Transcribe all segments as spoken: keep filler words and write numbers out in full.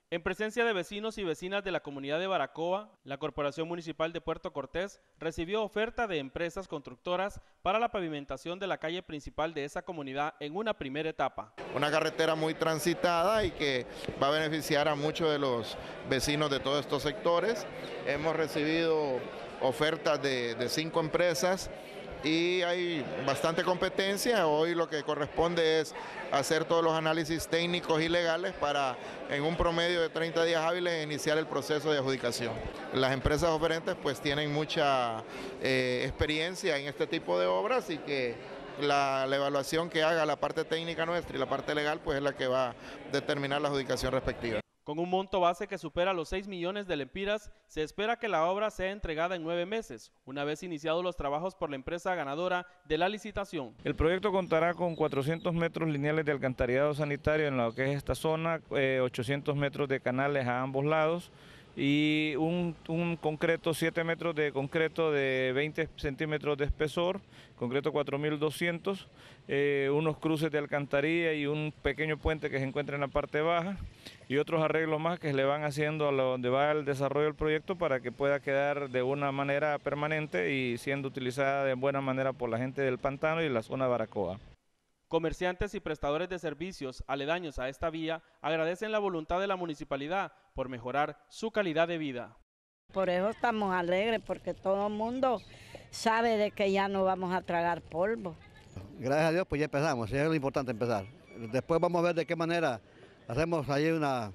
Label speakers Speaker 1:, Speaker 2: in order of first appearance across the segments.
Speaker 1: En presencia de vecinos y vecinas de la comunidad de Baracoa, la Corporación Municipal de Puerto Cortés recibió oferta de empresas constructoras para la pavimentación de la calle principal de esa comunidad en una primera etapa.
Speaker 2: Una carretera muy transitada y que va a beneficiar a muchos de los vecinos de todos estos sectores. Hemos recibido ofertas de, de cinco empresas y hay bastante competencia. Hoy lo que corresponde es hacer todos los análisis técnicos y legales para en un promedio de treinta días hábiles iniciar el proceso de adjudicación. Las empresas oferentes pues tienen mucha eh, experiencia en este tipo de obras y que la, la evaluación que haga la parte técnica nuestra y la parte legal pues es la que va a determinar la adjudicación respectiva.
Speaker 1: Con un monto base que supera los seis millones de lempiras, se espera que la obra sea entregada en nueve meses, una vez iniciados los trabajos por la empresa ganadora de la licitación.
Speaker 3: El proyecto contará con cuatrocientos metros lineales de alcantarillado sanitario en lo que es esta zona, eh, ochocientos metros de canales a ambos lados y un, un concreto, siete metros de concreto de veinte centímetros de espesor, concreto cuatro mil doscientos, eh, unos cruces de alcantarilla y un pequeño puente que se encuentra en la parte baja y otros arreglos más que se le van haciendo a donde va el desarrollo del proyecto para que pueda quedar de una manera permanente y siendo utilizada de buena manera por la gente del Pantano y la zona de Baracoa.
Speaker 1: Comerciantes y prestadores de servicios aledaños a esta vía agradecen la voluntad de la municipalidad por mejorar su calidad de vida.
Speaker 4: Por eso estamos alegres, porque todo el mundo sabe de que ya no vamos a tragar polvo.
Speaker 5: Gracias a Dios, pues ya empezamos, es lo importante empezar. Después vamos a ver de qué manera hacemos ahí una,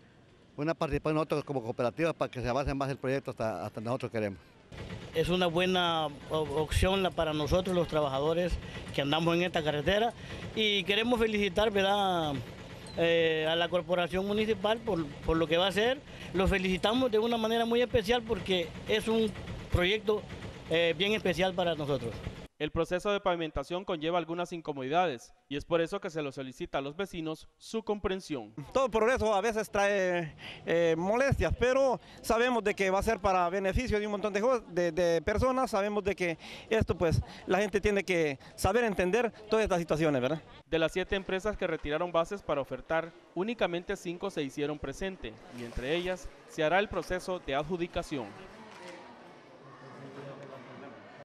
Speaker 5: una participación nosotros como cooperativa para que se avance más el proyecto hasta, hasta nosotros queremos.
Speaker 6: Es una buena opción para nosotros los trabajadores que andamos en esta carretera y queremos felicitar, ¿verdad?, eh, a la Corporación Municipal por, por lo que va a hacer. Los felicitamos de una manera muy especial porque es un proyecto eh, bien especial para nosotros.
Speaker 1: El proceso de pavimentación conlleva algunas incomodidades y es por eso que se lo solicita a los vecinos su comprensión.
Speaker 7: Todo progreso a veces trae eh, molestias, pero sabemos de que va a ser para beneficio de un montón de, de, de personas. Sabemos de que esto, pues, la gente tiene que saber entender todas estas situaciones, ¿verdad?
Speaker 1: De las siete empresas que retiraron bases para ofertar, únicamente cinco se hicieron presente y entre ellas se hará el proceso de adjudicación.